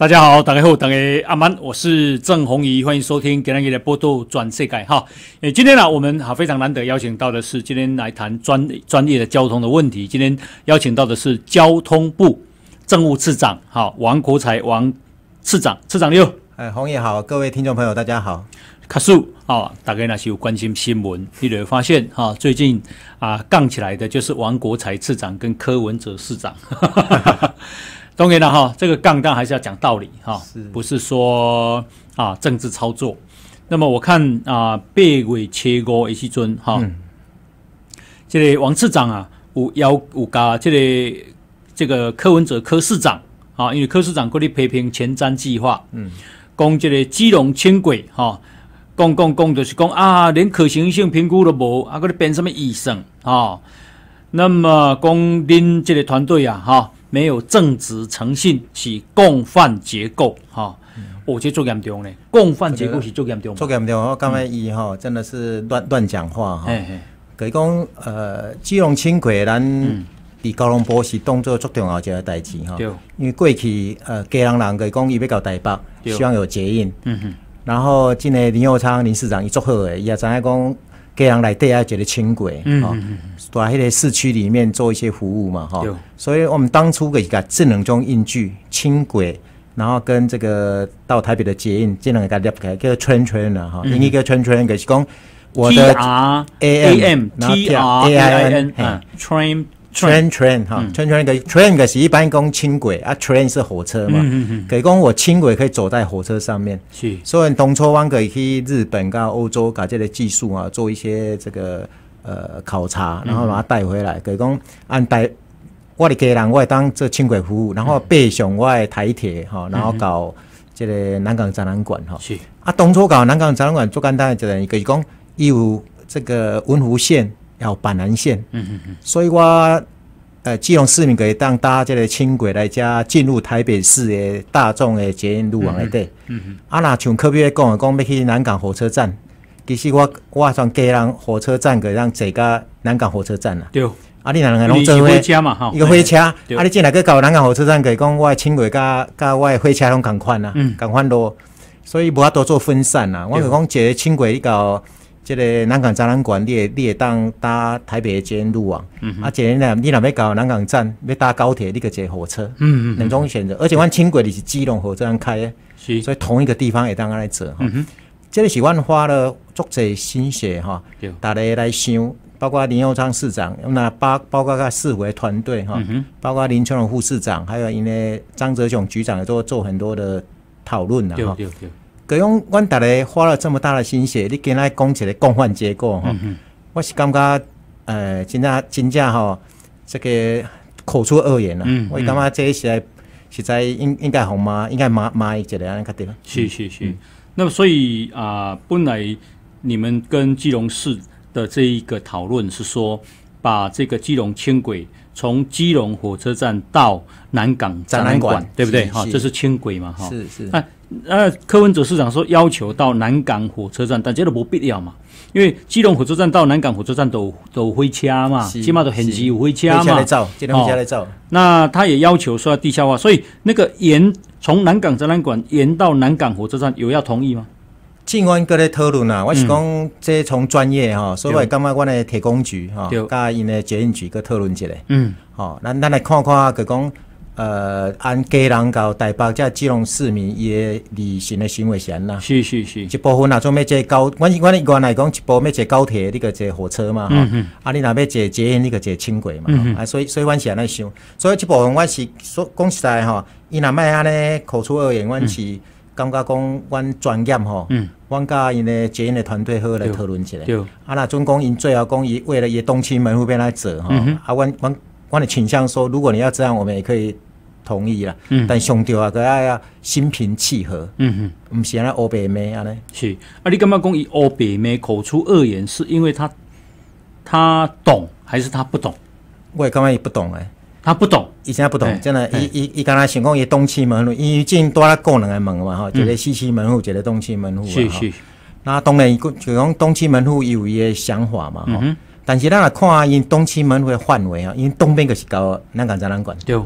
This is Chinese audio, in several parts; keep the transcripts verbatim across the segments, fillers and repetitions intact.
大家好，大家好，大家阿曼，我是郑弘仪，欢迎收听今天的波多转世界哈。诶，今天呢、啊，我们好非常难得邀请到的是今天来谈专专业的交通的问题。今天邀请到的是交通部政务次长，好，王国材王次长，次长六。 哎，弘仪好，各位听众朋友，大家好。 卡数啊，大家那是有关心新闻，你就会发现哈、啊，最近啊杠起来的就是王国材次长跟柯文哲市长。当然了哈，这个杠当然还是要讲道理哈，不是说啊政治操作。那么我看啊，八月七五的时阵哈，嗯、这个王市长啊有要有加这个这个柯文哲柯市长啊，因为柯市长过来批评前瞻计划，嗯，讲这个基隆轻轨哈，讲讲讲就是讲啊，连可行性评估都无，啊，过来编什么医生啊？那么讲恁这个团队啊哈。没有正直诚信是共犯结构哈，我觉得最严重嘞，共犯结构是最严重。 最严重，我刚才伊哈真的是乱乱讲话哈。可以讲呃，基隆轻轨咱伫高雄部是当作最重要一个代志哈。因为过去呃，家人人可以讲伊要到台北，希望有捷运。嗯哼。然后今年林右昌林市长伊做好诶，伊也知影讲。家人来底下一个轻轨，嗯嗯，在迄个市区里面做一些服务嘛，哈，所以我们当初给个智能中印据轻轨，然后跟这个到台北的捷运，这两个列开叫 train train 啦，哈，另一个 train train 就是讲我的 T R A M T R A I N， 嗯 ，train。 train train 哈、嗯、，train train 个 train 个是一般讲轻轨啊 ，train 是火车嘛，嗯嗯可以讲我轻轨可以走在火车上面，是，所以当初我可以去日本跟欧洲把这个技术啊做一些这个呃考察，然后把它带回来，可以讲按带我的家人我会当做轻轨服务，然后背上我的台铁哈，然后搞这个南港展览馆哈，是啊，当初搞南港展览馆最简单的一个，讲有这个文湖线。要板南线，嗯嗯嗯，所以我呃基隆市民可以当搭这个轻轨来加进入台北市的大众的捷运路网内底，嗯嗯，啊那像科比讲的讲要去南港火车站，其实我我算家人火车站可以让坐到南港火车站啦，对，啊你两个拢做伙，一个火车嘛，哈，一个火车，啊你进来去到南港火车站可以讲我的轻轨甲甲我的火车拢同款啦，嗯，同款路，所以无法多做分散啦，我就讲一个轻轨你到。这个南港展览馆，你你会当搭台北的捷运路网，嗯、啊，捷运呢，你若要到南港站，要搭高铁，你个坐火车，嗯嗯，两种选择。而且，阮轻轨是基隆火车站开的，是，所以同一个地方会当来坐哈。嗯、这个是阮花了足侪心血哈，大家来想，包括林右昌市长，那包包括个市府的团队哈，嗯、包括林秋龙副市长，还有因为张泽雄局长也做做很多的讨论啦哈。可用阮大家花了这么大的心血，你今仔讲一个共犯结构哈，嗯、我是感觉呃，真正真正吼，这个口出恶言啦。嗯、我感觉这实在实在应应该好骂，应该骂骂一个安尼较对。 是是是。嗯、那么所以啊、呃，本来你们跟基隆市的这一个讨论是说，把这个基隆轻轨从基隆火车站到南港展览馆，对不对？哈，这是轻轨嘛，哈。是是。那呃，柯文哲市长说要求到南港火车站，但这都没必要嘛，因为基隆火车站到南港火车站都都有火车嘛，起码都很急有火车嘛。火车来走，这辆火车来走。那他也要求说要地下化，所以那个沿从南港展览馆沿到南港火车站，有要同意吗？ 尽管搁咧讨论啦，我是讲这从专业哈，所以我感觉阮的铁工局哈，甲因的捷运局搁讨论一下。嗯，好，咱咱来看看，就讲。呃，按家人到台北，即基隆市民伊的旅行的行为是安啦。是是是，一部分啊，总要坐高，阮阮原来讲一部分要坐高铁，你个坐火车嘛，嗯嗯，啊，你若要坐捷运，你个坐轻轨嘛，嗯、啊，所以所以阮是安尼想，所以这部分阮是说讲实在吼，伊若卖安尼口出恶言，阮是感觉讲阮专业吼，嗯，阮甲因的捷运的团队好来讨论一下。对，啊，那总讲因最后讲伊为了伊东区门户边来做吼，嗯、啊，阮阮。我的倾向说，如果你要这样，我们也可以同意啦。嗯、但上吊啊，个要心平气和。嗯哼，不是安尼欧北妹安尼。是啊，你干嘛讲以欧北妹口出恶言，是因为他他懂还是他不懂？ 我也感觉伊不懂诶， 他不懂， 以前不懂，真的，伊伊伊刚才想讲伊东区门户，伊进多啦个两个门嘛吼，一个西区门户，一个东区门户。是是。那当然，就讲东区门户有伊的想法嘛吼。嗯但是咱来看因东区门户的范围啊，因东边就是到南港展览馆。对。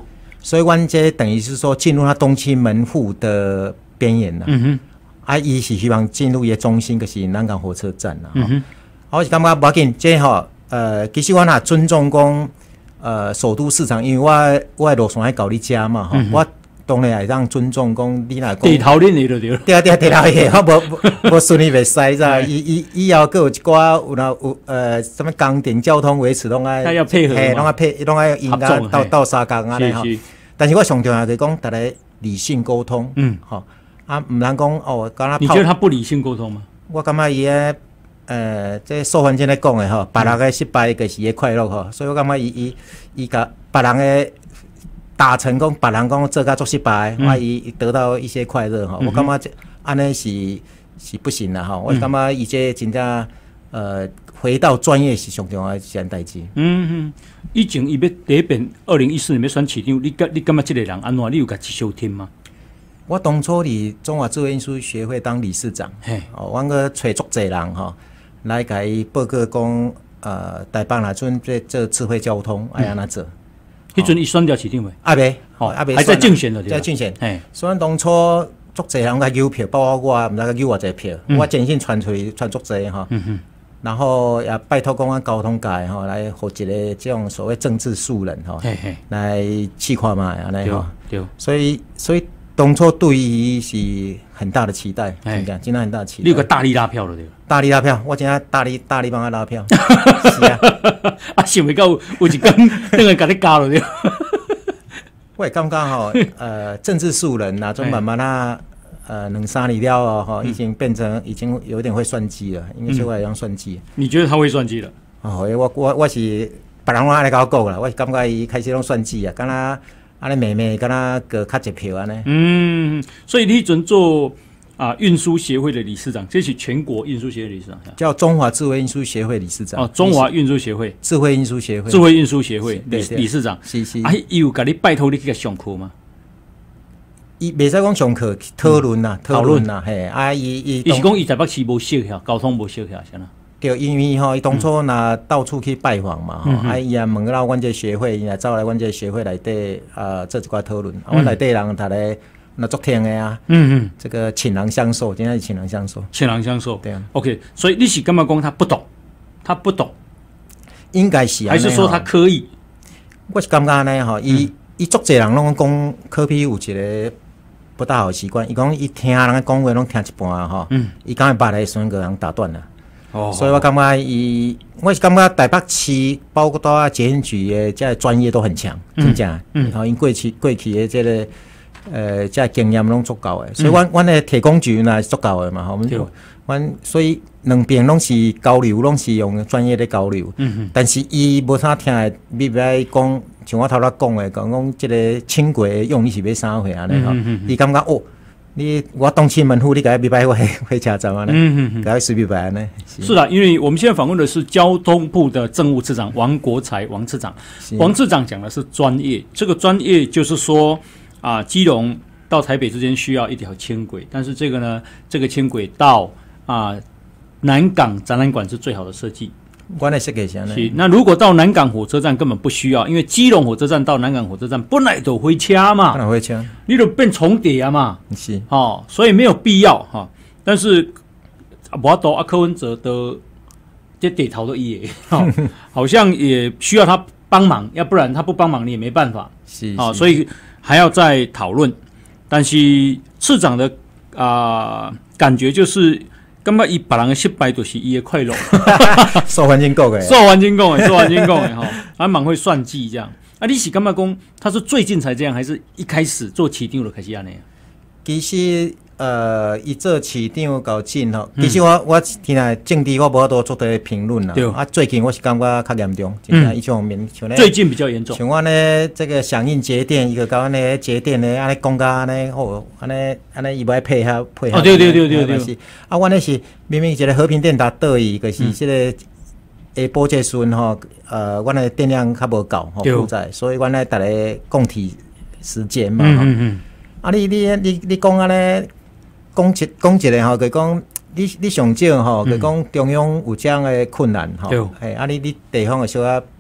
所以阮这等于是说进入他东清门户的边缘了。嗯哼，啊，伊是希望进入伊中心，就是南港火车站啦。嗯哼，我是感觉无要紧，这吼、個，呃，其实我也尊重讲，呃，首都市场，因为我我路线喺搞你家嘛，吼、嗯，我当然会让尊重讲你若讲地头恁的就对了， 对啊对啊地头的，我无无顺利袂使咋，伊伊以后佫有一寡有那有呃什么港点交通维持拢爱， 他要配合， 嘿，拢爱配，拢爱应该到到三工安尼吼。但是我上重要就是讲，大家理性沟通，嗯，吼、喔，啊，唔能讲哦，敢若你觉得他不理性沟通吗？ 我感觉伊个呃，这受环境咧讲的吼，别人的失败就是伊快乐吼，所以我感觉伊伊伊甲别人的达成讲，别人讲做甲做失败，嗯、我伊得到一些快乐吼，嗯、我感觉这安尼是是不行啦吼，我感觉伊这真正呃。回到专业是上重要的一件代志。 嗯嗯，以前伊要第一遍二零一四年要选市长，你感你感觉这个人安怎？你有甲接受听吗？ 我当初伫中华智慧运输协会当理事长，哦，我个找足侪人吼，来甲伊报告讲，呃，台北若阵这这智慧交通爱安怎做？ 迄阵伊选掉市长未？ 啊未，哦，啊未， 还在竞选的， 在竞选。嘿，所以当初足侪人甲邮票，包括我，毋知甲邮偌济票，嗯、我真心传出去，传足侪吼。嗯哼。然后也拜托公安交通界吼，来和一个这种所谓政治素人吼，来试看嘛安尼吼。对，所以所以当初对伊是很大的期待，真正真的很大的期待。 你有个大力拉票了对吧？ 大力拉票，我真正大力大力帮他拉票。是啊， 啊想袂到有一天等下甲你加了对。 我也感觉吼，呃，政治素人呐，就慢慢啊。呃，两三年了哦，哈，已经变成已经有点会算计了，应该是会用算计。 你觉得他会算计了？ 哦，我我我是别人拢安尼甲我讲啦，我是感觉伊开始拢算计啊，敢若安尼妹妹敢若个较一票安尼。 嗯，所以你准做啊运输协会的理事长，这是全国运输协会理事长， 叫中华智慧运输协会理事长。 哦，中华运输协会， 智慧运输协会， 智慧运输协会理理事长。 是是。 啊，伊有甲你拜托你去上课吗？ 伊袂使讲上课讨论啦，讨论啦，嘿，啊，伊伊伊是讲伊台北市无熟晓，交通无熟晓，是呐。 对，因为吼，伊当初若到处去拜访嘛，吼、嗯，啊，伊也问到阮这协会，伊也走来阮这协会内底啊，做一寡讨论，啊，阮内底人逐个那足听的啊，嗯嗯，这个倾囊相授，真正是倾囊相授， 倾囊相授，对啊。OK， 所以你是感觉讲他不懂，他不懂， 应该是， 还是说他刻意？ 我是感觉安尼吼，伊伊足侪人拢讲柯 P 有一个。不大好习惯，伊讲伊听人讲话拢听一半啊，吼，伊讲伊捌来时阵个人打断了，哦，所以我感觉伊，我是感觉台北市包括到捷运局的这专业都很强，真正，嗯，然后因过去过去的这个呃这经验拢足够的，所以阮阮的铁工局呢是足够的嘛，吼，我们阮所以两边拢是交流，拢是用专业的交流，嗯嗯，但是伊无啥听的，你不要讲。像我头仔讲的，讲讲这个轻轨用意是要啥货安尼吼？你感觉哦，你我东清门户，你改明白会会车站安尼，改随便白呢？ 是的，因为我们现在访问的是交通部的政务次长王国材王次长。王次长讲的是专业，这个专业就是说啊，基隆到台北之间需要一条轻轨，但是这个呢，这个轻轨到啊南港展览馆是最好的设计。 我的设计是安尼。 那如果到南港火车站根本不需要，因为基隆火车站到南港火车站本来就会车嘛， 本来会车， 你就变重叠啊嘛， 是哦，所以没有必要哈、哦。但是我到阿柯文哲的这地头的伊哦，好像也需要他帮忙，要不然他不帮忙你也没办法， 是哦，所以还要再讨论。但是市长的啊、呃、感觉就是。感觉伊别人的失败就是伊的快乐， 受环境讲的， 受环境讲的，受环境讲的哈，还蛮会算计这样。啊，你是感觉讲他是最近才这样，还是一开始做市长就开始安尼？ 其实呃，伊做市长到近吼，其实我我听来政治我无法度做对评论啦。对啊，最近我是感觉较严重，真正伊种面像最近比较严重。 像我呢，这个响应节电，一个甲阮呢节电呢，安尼讲甲安尼好，安尼安尼伊要配合配合。 哦，对对对对对。 是啊，阮呢是明明一个和平电塔倒伊，就是这个下晡这时阵吼，呃，阮的电量较无够吼负载，所以阮呢逐个共体时间嘛。嗯嗯。啊，你你你你讲安尼。讲一讲一个吼，就讲你你上少吼，就讲中央有这样的困难吼，哎，啊你你地方会小可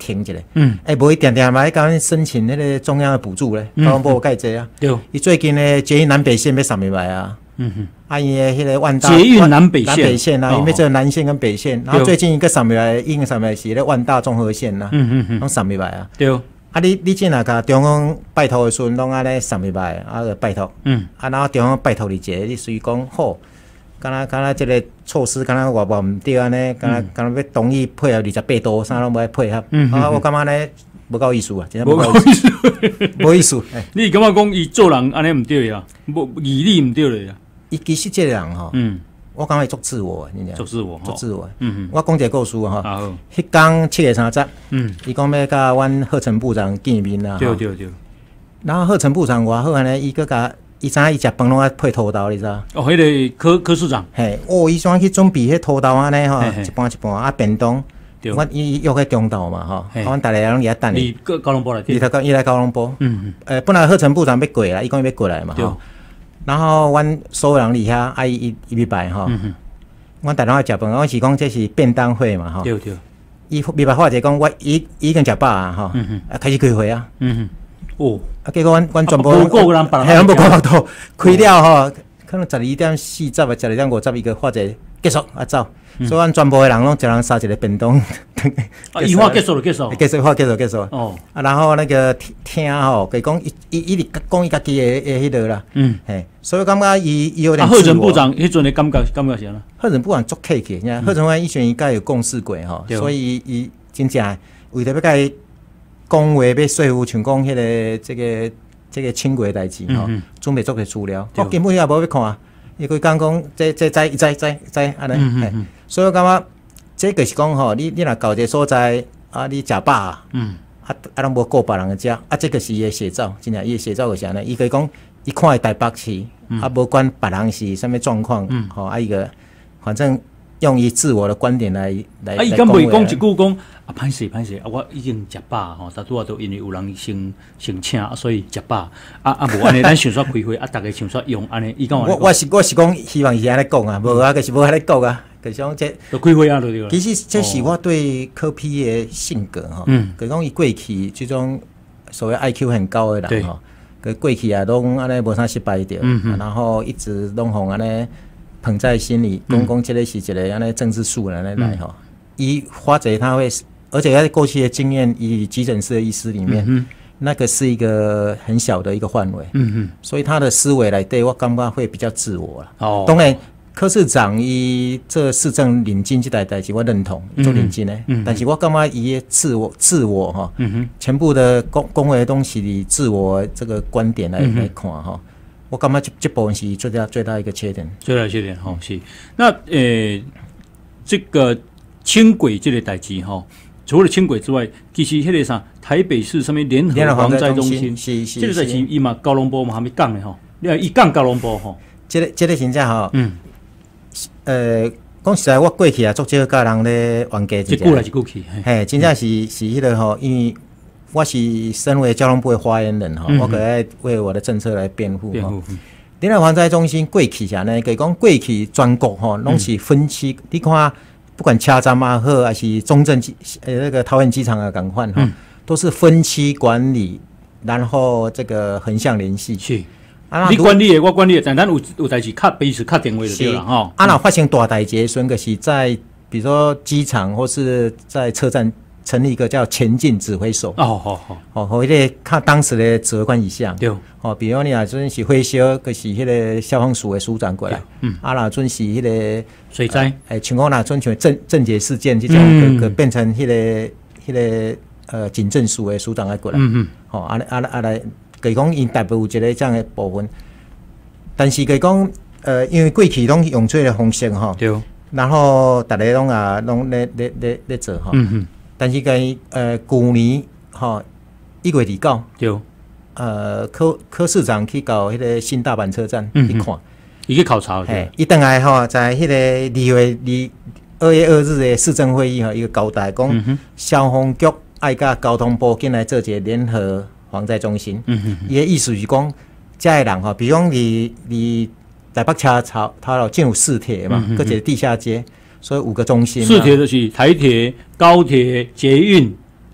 停一下。嗯，哎，无伊定定嘛，甲阮申请迄个中央的补助咧，交通部有介济啊。对，伊最近呢，捷运南北线要上面来啊。嗯哼，啊，伊的迄个万大捷运南北线，南北线啊，因为这南线跟北线，然后最近一个上面来，已经上面来是咧万大综合线啦。嗯嗯嗯，拢上面来啊。对。啊，你你即若甲中央拜托的时阵，拢安尼上面来，啊，就拜托。嗯。啊，然后中央拜托你一个，你随讲好。敢若敢若即个措施，敢若话话毋对安尼，敢若敢若要同意配合二十八度，啥拢无爱配合。嗯啊，我感觉呢无够意思啊，真正无够意思，无意思。 你感觉讲伊做人安尼毋对啊？无义理毋对咧啊？ 伊其实即个人吼，嗯，我感觉伊足自我，你讲。 足自我， 足自我。嗯嗯。我讲一个故事吼，迄天七月三十，嗯，伊讲要甲阮贺陈部长见面啦。 对对对。 然后贺陈部长偌好安尼，伊搁甲。伊知影伊食饭拢爱配土豆，你知？哦， 迄个柯柯市长， 嘿，哦，伊怎去准备迄土豆安尼吼，一半一半啊便当，阮伊约去中昼嘛吼，阮逐个拢伫遐等伊。 伊高龙坡来， 伊头伊来高龙坡，嗯嗯，诶，本来贺陈部长要过来，伊讲要过来嘛吼，然后阮所有人伫遐，啊伊伊伊礼拜吼，阮逐个爱食饭，我是讲这是便当会嘛吼，对对，伊礼拜话者讲我已已经食饱啊吼，啊开始开会啊，嗯哼。哦，啊！结果阮阮全部， 无个人别人， 系，无个度开了吼，可能十二点四十啊，十二点五十伊个或者结束啊走，所以阮全部的人拢一人杀一个便当。 啊，伊话结束了，结束， 结束话结束结束。哦，啊，然后那个听吼，佮讲伊伊伊直讲伊家己的诶迄落啦，嗯，嘿，所以感觉伊伊有点。啊， 贺陈部长迄阵的感觉感觉啥啦？ 贺陈部长足客气，你看贺陈官以前伊甲有共事过吼，所以伊真正为着要甲伊。讲话要说服，像讲迄个这个这个轻轨代志吼，准备做个资料，我根本也无要看，伊规讲讲这这知知知知安尼，所以我感觉这就是讲吼，你你若到一个所在啊，你食饱啊，嗯，啊啊拢无顾别人个食，啊这个是伊个写照，真正伊个写照就是安尼，伊可以讲伊看台北市，啊无管别人是啥物状况，吼啊伊个反正。用以自我的观点来来。 啊，伊敢袂讲一句讲啊，歹势歹势啊，我已经食饱吼，大拄啊都因为有人先先请，所以食饱。啊啊，无安尼，咱想煞开会啊，大家想煞用安尼。伊讲我我是我是讲，希望是安尼讲啊，无啊，就是无安尼讲啊，就是讲这。 都开会啊，对对。 其实这是我对柯 P 的性格吼，嗯，佮讲伊过去这种所谓 I Q 很高的人吼，佮过去啊拢安尼无啥失败着，嗯然后一直拢互安尼。捧在心里，讲讲这个是一个安尼政治术人来来吼，伊或者他会，而且在过去的经验，以急诊室的医师里面，嗯、那个是一个很小的一个范围，嗯嗯，所以他的思维来对我感觉会比较自我了。哦，当然柯市长伊这市政领进这代代志我认同，做领进的，嗯、但是我感觉伊的自我自我哈，嗯哼，全部的讲讲的东西以自我这个观点来、嗯、来看哈。我感觉这这部分是最大最大一个缺点， 最大的缺点哈是。那呃，这个轻轨这个代志哈，除了轻轨之外，其实迄个啥台北市上面联合防灾中心，是是这个代志伊嘛高龙坡嘛还没讲的哈，你看伊讲高龙坡哈， 这个这个真正哈，嗯，呃，讲实在我过去啊，足少甲人咧冤家， 一句来一句去， 嘿，真正是是迄个吼，因为。我是身为交通部的发言人哈，嗯、我可爱为我的政策来辩护哈。联合防灾中心过去啥呢？可以讲过去全国哈，拢是分区。嗯、你看，不管车站也好，还是中正机呃那个桃园机场啊，港换哈，嗯、都是分区管理，然后这个横向联系。 是。啊，你管理的，我管理的，但咱有有代志，卡彼此卡电话就对了哈。 啊，那发生大代志，孙个是在比如说机场或是在车站。成立一个叫前进指挥所哦，好好哦，和迄个看当时的指挥官一项对哦，比如你啊，阵是火烧，可是迄个消防署的署长过来，嗯，啊那阵是迄个水灾， 哎、呃，像讲那阵像郑郑捷事件这种，嗯、可可变成迄、那个迄、那个呃警政署的署长来过来，嗯嗯，哦，啊啊啊来，可以讲因大部有一个这样的部分，但是可以讲呃，因为过去拢用这个方式哈，对，然后大家拢啊拢咧咧咧咧做哈，嗯嗯。但是跟呃，去年吼一月二九，对，呃，柯柯市长去到迄个新大阪车站去看， 伊去考察， 嘿，伊等来吼，在迄个二月二二月二日的市政会议吼，一个交代讲，嗯、消防局爱甲交通部进来做一个联合防灾中心，嗯哼，伊的意思是讲，遮个人吼，比如讲你你台北车头头路进入四铁嘛，搁、嗯、一个地下街。所以五个中心， 四铁就是台铁、高铁、捷运，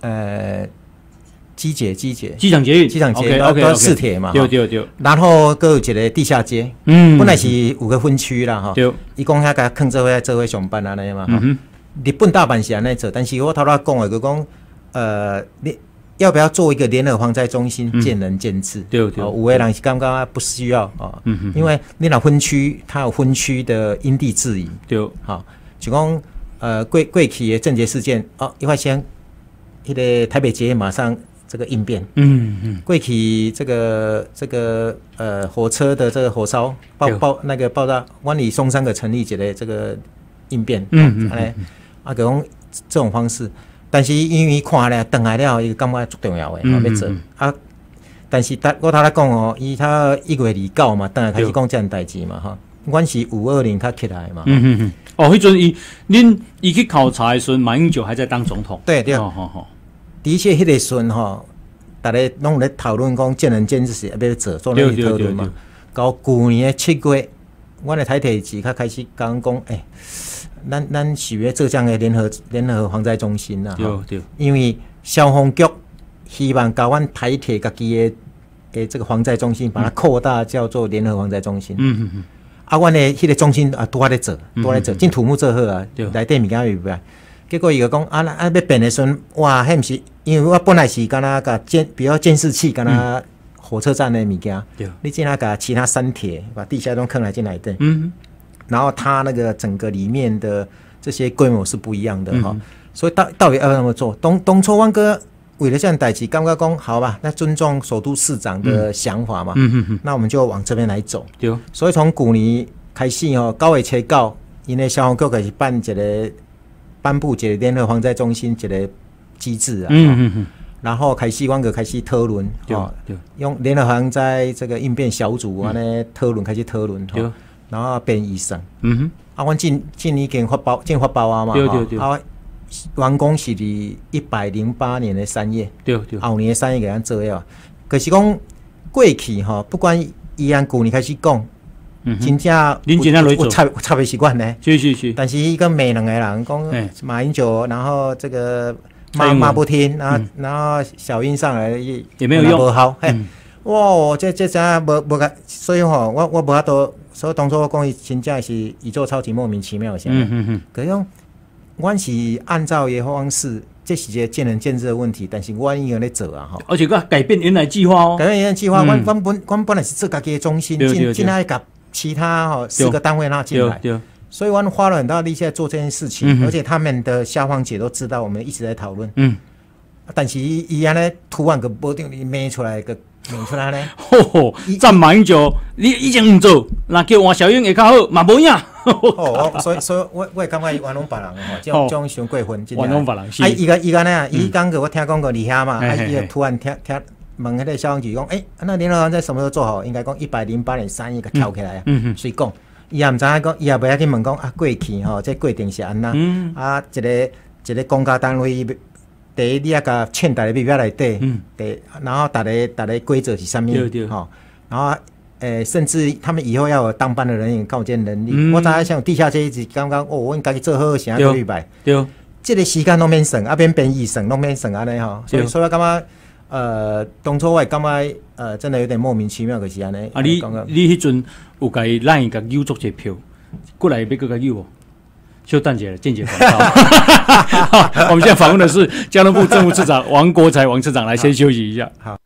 呃。机捷、机捷、 机场捷运、 机场捷运 ，OK， 都四铁嘛， 对对对。 然后各有一个地下街，嗯，本来是五个分区啦，哈，对。伊讲遐个坑做伙做伙上班安尼嘛，嗯日本大阪是安尼做，但是我头头讲的，佢讲，呃，你要不要做一个联合防灾中心，嗯、见仁见智， 对对。 有的人是感觉不需要哦，嗯哼，因为你若分区，它有分区的因地制宜，对，好、哦，就讲呃过过去的政界事件哦，一块先，迄个台北捷运马上。这个应变，嗯嗯，过去这个这个呃火车的这个火烧爆爆那个爆炸，万里松山的成立一个这个应变，嗯嗯，哎、嗯，啊，讲这种方式，但是因为看了等来了，伊感觉最重要的，嗯、要做啊。但是我头来讲哦，伊他一月二九嘛，等来开始讲这样代志嘛，哈，阮是五二零他起来嘛，嗯嗯嗯， 哦，迄阵伊恁伊去考察的时候，马英九还在当总统， 对对，哦好好。的确，迄个时阵吼，大家拢咧讨论讲见仁见智是要做，做咧讨论嘛。到去年的七月，我的台铁局较开始讲讲，诶、欸，咱咱是要做这样的联合联合防灾中心啦。对对。因为消防局希望甲阮台铁家己的诶这个防灾中心，把它扩大叫做联合防灾中心。嗯嗯嗯。啊，阮的迄个中心啊，拄啊咧做，拄啊咧做，进土木做好啊，内底物件有袂？结果伊个讲啊，啊要变的时阵，哇，迄毋是，因为我本来是敢若甲监，比如监视器，敢若火车站的物件，嗯、你进来甲其他山铁，把地下都坑来进来对，嗯，然后它那个整个里面的这些规模是不一样的哈、嗯，所以到到底要怎么做？东东错湾哥为了这样代志，感觉讲好吧，那尊重首都市长的想法嘛，嗯嗯嗯，那我们就往这边来走，对，所以从去年开始哦，九月初九，因为消防局开始办一个。颁布一个联合防灾中心一个机制啊，嗯嗯嗯，然后开始，我个开始讨论，哦，用联合防灾这个应变小组安尼讨论，开始讨论，对，然后变医生，嗯哼，啊，阮今今年已经发包，进发包啊嘛，对对对，啊，完工是伫一百零八年的三月，对对，后年的三月给咱做了，可是讲过去哈，不管伊按旧年开始讲。嗯，真正恁真正有插插的习惯呢， 是是是。 但是伊个骂两个人讲马英九，然后这个骂骂不听，然后、嗯、然后小英上来也也没有用， 不好。嘿、嗯，哇，这这真无无个，所以吼，我我无法度，所以当初我讲伊真正是宇宙超级莫名其妙的。嗯嗯嗯。可是讲，阮是按照伊方式，这是一个见仁见智的问题，但是阮已经咧做啊，吼。 而且个改变原来计划哦， 改变原来计划，阮阮本阮本来是做家己的中心，进进来甲。其他哈、哦、四个单位拉进来，所以我们花了很大力气在做这件事情、嗯，而且他们的消防姐都知道，我们一直在讨论。嗯，但是伊安尼突然个保定里骂出来个骂出来呢， 吼吼，赞马英九，你以前唔做，那叫王小英会较好，嘛无影。 哦，所以所以我我会感觉伊玩弄别人吼，这种这种伤过分， 玩弄别人。 啊，伊个伊个呢，伊讲个我听讲过厉害嘛，啊，伊突然听听。问迄个消防局讲，诶、欸，那联合防灾什么时候做好？应该讲一百零八年三月个跳起来啊。嗯嗯。所以讲，伊也毋知影讲，伊也袂晓去问讲啊，过去吼，这过程是安那、嗯？啊，一个一个公家单位，第一你也甲欠大家秘表内底，嗯，第然后大家大家规则是啥物？对对。吼，然后诶、欸，甚至他们以后要有当班的人员告诫能力。嗯、我知影像地下这一直刚刚哦，我家己做好想要对白。对。这个时间拢免算，啊边编译算拢免算安尼吼，所以所以我感觉。呃，当初我也感觉呃，真的有点莫名其妙的是安尼。 啊，你你迄阵有甲伊咱甲邮足一票，过来要搁甲邮哦。就等一下，间接广告。我们现在访问的是交通部政务次长王国材王次长，来先休息一下。好。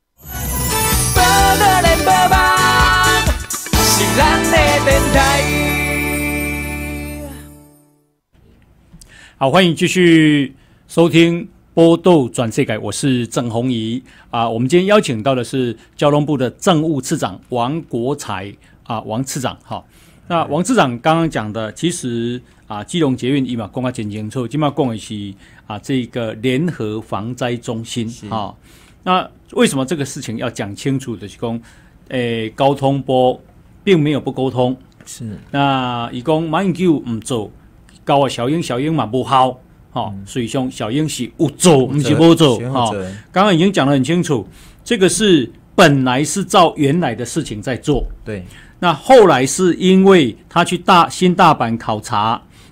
好，欢迎继续收听。波豆转世界，我是郑弘仪啊。我们今天邀请到的是交通部的政务次长王国材啊，王次长哈。那王次长刚刚讲的，其实啊，基隆捷运伊嘛讲啊真清楚，今嘛讲的是啊这个联合防灾中心啊。那为什么这个事情要讲清楚的是讲，诶，交通部并没有不沟通，是那伊讲马英九唔做，交啊小英小英嘛不好。哦，所以说小英是有做，不是没做。哦，刚刚已经讲得很清楚，这个是本来是照原来的事情在做。对，那后来是因为他去大新大阪考察，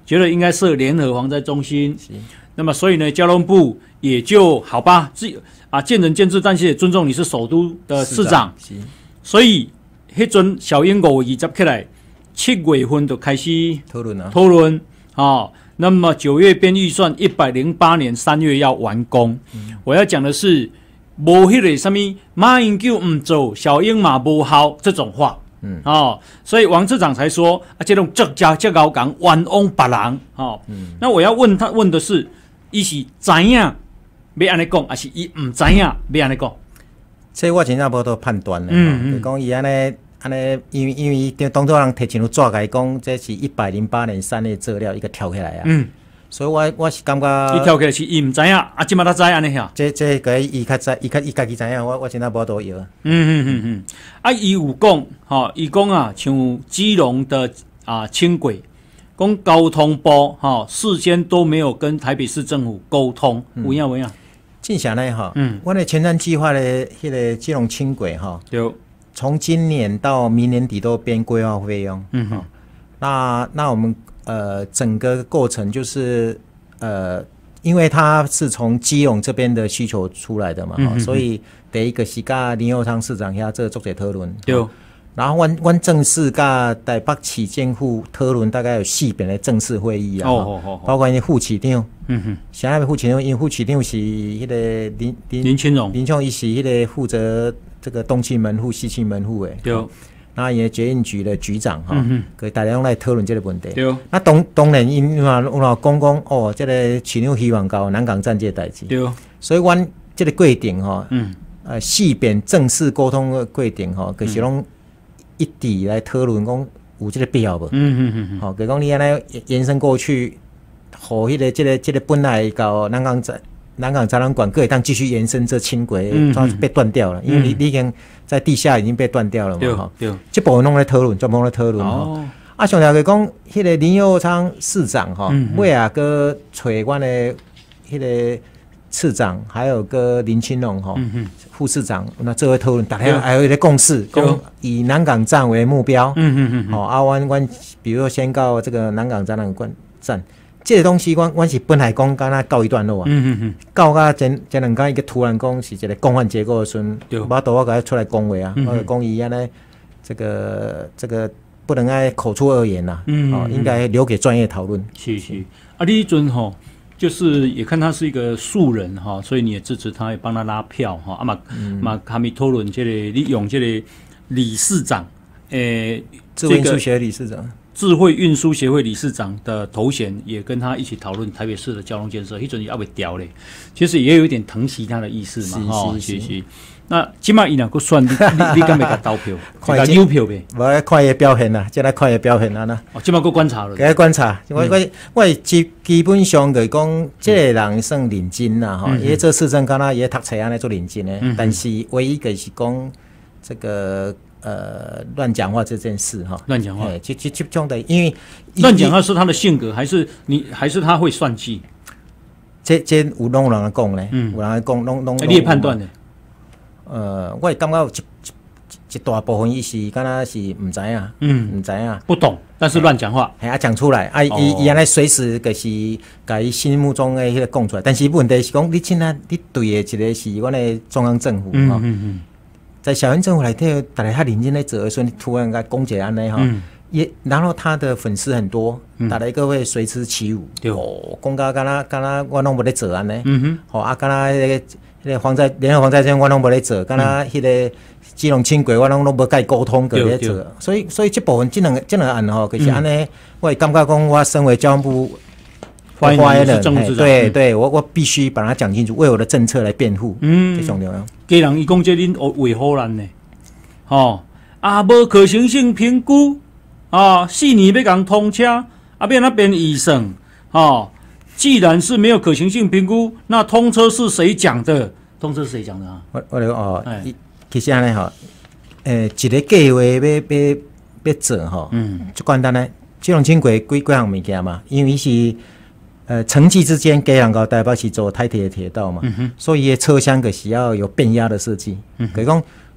觉得应该设联合防灾中心。那么所以呢，交通部也就好吧，自啊见仁见智，但是也尊重你是首都的市长。所以迄阵小英五月二十起来，七月份就开始讨论啊， 讨论啊。那么九月编预算，一百零八年三月要完工。嗯、我要讲的是，无迄个什么马英九唔做，小英嘛无效这种话。嗯，哦，所以王市长才说啊，这种作家这高讲冤枉别人。哦，嗯、那我要问他问的是，伊是知影要安尼讲，还是伊唔知影要安尼讲？ 这我真正无多判断咧。嗯嗯，讲伊安尼。安尼，因为因为当初人提前有抓来讲，这是一百零八年三月做了一个跳起来啊。嗯，所以我我是感觉， 伊跳起来是伊唔知影，啊，即马他知安尼吓。 这这个伊较知，伊较伊家己知影，我我真正无多药。 嗯嗯嗯嗯，啊，伊有讲，吼，伊讲啊，像基隆的啊轻轨，讲交通部哈事先都没有跟台北市政府沟通，有影有影。 正常咧哈，嗯，我的前瞻计划的迄个基隆轻轨哈，有。从今年到明年底都编规划费用，嗯哼，那那我们呃整个过程就是呃，因为它是从基隆这边的需求出来的嘛，嗯、所以第一个是跟林右昌市长遐做作者讨论，对，然后阮阮正式跟台北市政府讨论，大概有四遍的正式会议啊，哦哦哦，包括因副市长，嗯哼，现在副市长因副市长是迄个林林林清荣， 林清荣伊是迄个负责。这个东气门户、西气门户诶，对，那也捷运局的局长哈，跟、嗯、大家用来讨论这个问题。对，那当当然因嘛，有老公公哦，这个市长希望搞南港站这代志。对，所以阮这个规定哈，嗯，呃，四遍正式沟通的规定哈，就是拢一直来讨论讲有这个必要无？嗯嗯嗯嗯。好，比如讲你安尼延伸过去，和迄个这个这个本来搞南港站。南港展览馆可以当继续延伸这轻轨，它、嗯、被断掉了，嗯、因为你你已经在地下已经被断掉了嘛，哈。对，这部分弄来讨论，专门来讨论哈。哦、啊，上条个讲，迄个林右昌市长哈，尾啊个找阮的迄个次长，还有个林清龙哈，嗯、副市长，那这位讨论，大家还有一个共识，讲以南港站为目标。嗯嗯嗯。好、哦，啊，阮阮比如说先告这个南港展览馆站。这个东西，我我是本来讲，敢若告一段落啊，嗯嗯嗯，告到前前两天，伊个突然讲是一个公案结构的时阵，我都我甲他出来讲话啊，嗯、我讲伊安尼，这个这个不能爱口出恶言呐，嗯，哦，应该留给专业讨论。 是是，啊，你阵吼，就是也看他是一个素人哈，所以你也支持他，也帮他拉票哈，啊嘛嘛，还没讨论这个利用这个理事长，诶， 智慧数学理事长。 智慧运输协会理事长的头衔也跟他一起讨论台北市的交通建设，迄阵也要被调嘞，其实也有一点疼惜他的意思嘛，哈，是是。那今麦伊两个算你，你敢没甲投票？甲邮票呗？ 我看伊表现啦，再来看伊表现啊呐。 哦，今麦个观察了。 给观察，我我我基基本上就是讲，这个人算认真啦，哈，因为做市政敢若也读册安尼做认真的，但是唯一就是讲这个。呃，乱讲话这件事哈， 乱讲话， 就就就中的，因为乱讲话是他的性格，还是你还是他会算计？ 这这有拢有人讲咧，嗯，有人讲，拢拢。 你判断的？ 呃，我感觉有一一大部分伊是敢若是唔知影，嗯，唔知影， 不懂，但是乱讲话， 哎啊讲出来，啊，伊伊安尼随时就是甲伊心目中的迄个讲出来，但是问题是讲，你现在你对的一个是阮的中央政府哈。嗯嗯在小英政府来底，大家较认真在做的时候，突然甲讲一个安尼哈，也然后他的粉丝很多，大家个会随之起舞，哦，讲到敢若敢若我拢无咧做安尼，嗯哼，好啊，敢若迄个迄个防灾联合防灾证我拢无咧做，敢若迄个基隆轻轨我拢拢无甲伊沟通个咧做，所以所以这部分这两个这两个案吼，就是安尼，我感觉讲我身为交通部。 发言人是政务市长， 对对，我我必须把它讲清楚，为我的政策来辩护。嗯，这重要。 家人伊讲这恁维护咱呢，吼啊，无可行性评估啊，四年要讲通车，啊变那边医生，哦，既然是没有可行性评估，那通车是谁讲的？通车是谁讲的啊？ 我我哦，其实安尼吼，诶，一个计划要要要做吼，嗯，就简单嘞，基隆轻轨几几项物件嘛，因为是。呃，城际之间，基隆到台北是走台铁的铁道嘛，嗯、所以车厢可是要有变压的设计。嗯，可以讲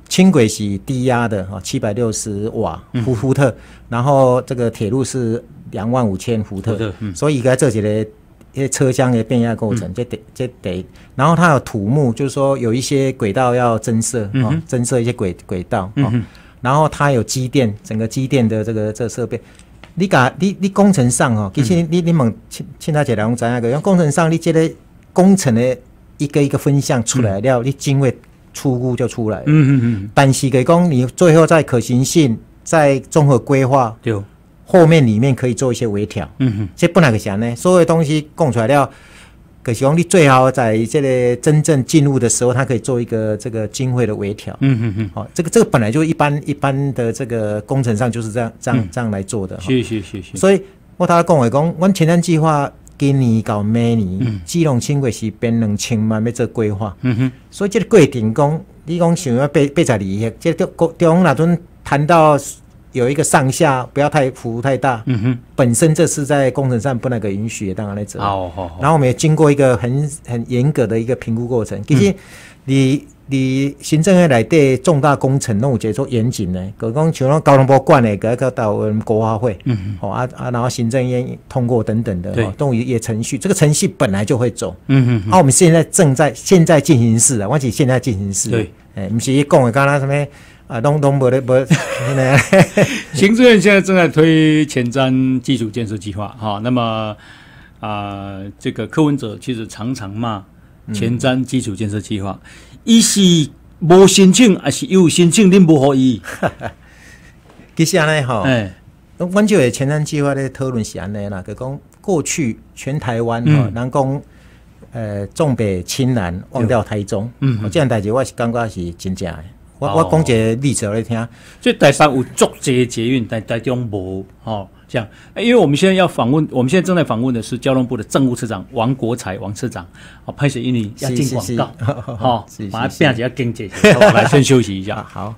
轻轨是低压的哈，七百六十瓦伏伏特，然后这个铁路是两万五千伏特，嗯、所以在这几个一些车厢的变压构成，这得这得，然后它有土木，就是说有一些轨道要增设啊、嗯，增设一些轨轨道、嗯、然后它有机电，整个机电的这个这个设备。你甲你你工程上哦，其实你、嗯、你你问请请他姐来，我知影个，用工程上你这个工程的一个一个分项出来了，嗯、你经费出估就出来了。嗯嗯嗯。但是给讲你最后在可行性、在综合规划，对，后面里面可以做一些微调。嗯哼，这本来就是安尼，所有东西供出来了。可是讲你最好在这个真正进入的时候，它可以做一个这个经费的微调。嗯嗯嗯。好、哦，这个这个本来就一般一般的这个工程上就是这样这样、嗯、这样来做的。 是是是是。 所以我头讲话讲，我前瞻计划今年到明年，基隆轻轨是编两千万要做规划。嗯哼。所以这个过程讲，你讲想要八八十二亿，这个中那阵谈到。有一个上下不要太幅太大，嗯哼，本身这是在工程上不能够允许的，当然来走。好好好。然后我们也经过一个很很严格的一个评估过程。其实你你行政院内底重大工程弄有一个做严谨的，比如讲像咱高雄博馆的，个个到我们国华会，嗯哼，哦啊啊，然后行政院通过等等的，哦，都有一些程序，这个程序本来就会走，嗯哼。啊，我们现在正在现在进行式啊，我是现在进行式，对，哎，不是讲的刚才什么。啊，东东没得没， 行政院现在正在推前瞻基础建设计划，哈，那么啊、呃，这个柯文哲其实常常骂前瞻基础建设计划，伊、嗯、是无申请，还是有申请，恁无予伊？ 其实安尼吼，哎，阮就的前瞻计划咧讨论是安尼啦，就讲过去全台湾吼，人讲呃重北轻南，忘掉台中，嗯，这样代志我是感觉是真正的。我我讲一个例子来听， 所以台北有足侪捷运，但台中无哦。这样，因为我们现在要访问，我们现在正在访问的是交通部的政务次长王国材王次长。好，拍摄因为要进广告，好，把它变一下经济，来先休息一下。 好。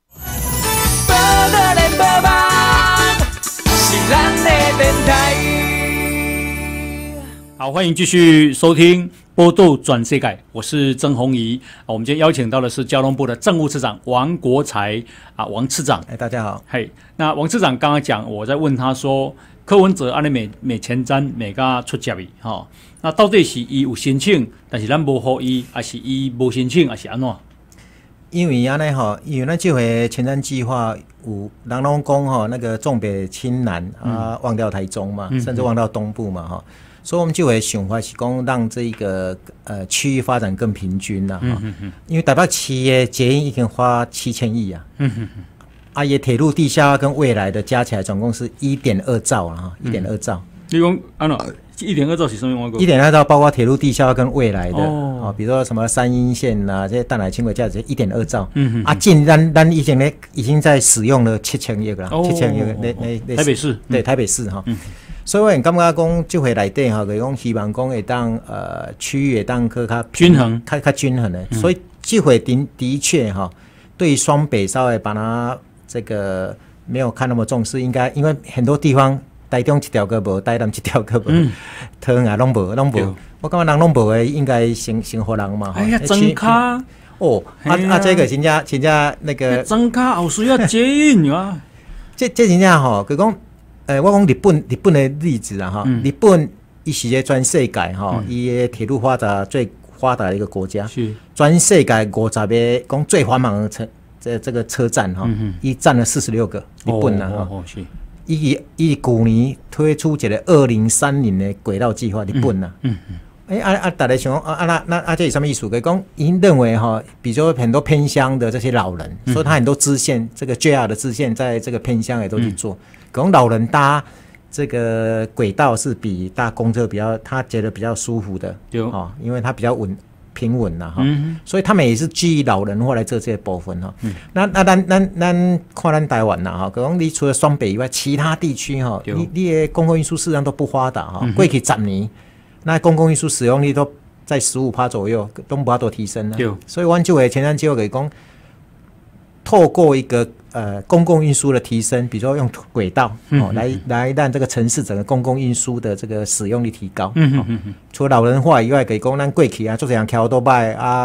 好，欢迎继续收听《波豆转世界》，我是曾弘仪。我们今天邀请到的是交通部的政务次长王国材啊，王次长。 哎，大家好。 嘿，那王次长刚刚讲，我在问他说，柯文哲安尼每每前瞻每个出接伊，哈、哦，那到底是伊有申请，但是咱无予伊，还是伊无申请，还是安怎？ 因为安尼吼，因为咱这回前瞻计划有人拢讲吼，那个重北轻南啊，忘掉台中嘛，嗯、甚至忘掉东部嘛，哈。所以，我们就会想法是讲，让这个呃区域发展更平均啦、啊。嗯嗯嗯。因为台北市的捷运已经花七千亿啊。嗯嗯嗯。啊，也铁路地下跟未来的加起来总共是一点二兆了哈，一点二兆。 你讲安怎？一点二兆是什么？ 一点二兆包括铁路地下跟未来的哦，比如说什么三鶯线啊，这些淡海轻轨价值一点二兆。嗯嗯。啊，近咱咱已经呢已经在使用了七千亿了，七千亿那那那。 台北市。 对，台北市哈。嗯。所以我很感觉讲，这回内底哈，就讲希望讲会当呃区域会当更较均衡， 较较均衡的。嗯、所以这回的的确哈，对双北稍微把它这个没有看那么重视，应该因为很多地方台中一条个无，台南一条个无，桃园也拢无，拢无。我感觉人拢无的，应该先先互人嘛。 哎呀，真卡哦，啊啊，这个真正真正那个真卡后需要捷运啊， 这这真正吼，佢讲。诶，我讲日本日本的例子啊，哈、嗯，日本伊是个全世界哈，伊个铁路发达最发达的一个国家，是全世界五十个讲最繁忙的车这这个车站哈，伊、嗯、占了四十六个，日本啊，哈、哦，是，伊伊去年推出一个二零三零的轨道计划，日本啊，嗯嗯，诶、欸、啊啊，大家想啊啊那那啊这有什么意思？佢讲，伊认为哈，比如说很多偏乡的这些老人，嗯、所以他很多支线，这个 J R 的支线在这个偏乡也都去做。嗯讲老人搭这个轨道是比搭公车比较，他觉得比较舒服的，哦，因为它比较稳平稳啦哈、嗯，所以他们也是基于老人化来做这些部分哈、嗯。那那咱咱咱看咱台湾啦哈，讲你除了双北以外，其他地区哈，你你的公共运输事实上都不发达哈。过去十年，那公共运输使用率都在十五趴左右，都无法度提升了。所以，我就会前瞻计划给讲，透过一个。呃，公共运输的提升，比如说用轨道、嗯、哦，来来让这个城市整个公共运输的这个使用率提高。嗯嗯嗯、哦。除了老人化以外，给讲咱过去啊，做这样桥都歹啊，